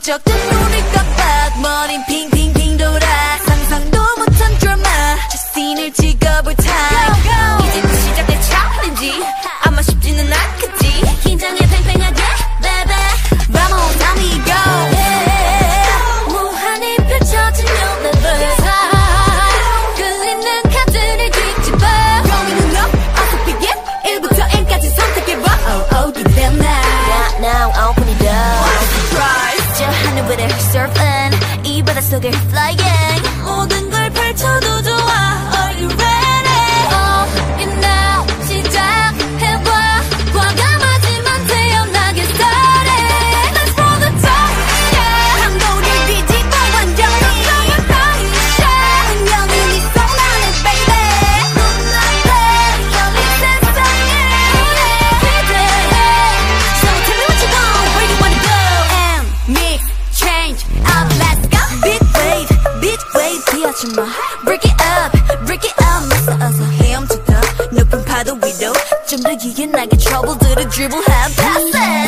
번쩍 뜬 눈을 깜빡 머린 핑핑핑 돌아 상상도 못한 드라마 저 씬을 찍어볼 타임 이제 시작될 챌린지 아마 쉽지는 않겠지 긴장해 팽팽하게 baby Vamos amigo 무한히 펼쳐진 your level 끌리는 카드를 뒤집어 여기는 너 어서 begin 1부터 N까지 선택해봐 Oh 기대나 Now open it up Surprise 저 하늘 위를 surfing 이 바닷속을 flying 모든 걸 펼쳐도 좋아 Are you ready? Oh you know 시작해봐 과감하지만 태연하게 started Let's roll the dice yeah 한도를 뒤집어 완전히 운명은 네 손 안에 baby 눈앞에 열린 세상에 기대해 So tell me what you want where you wanna go Nmixx change up let's go big wave 비어주마 break it up 맞서 헤엄치다 높은 파도 위로 좀 더 유연하게 trouble들을 dribble have passes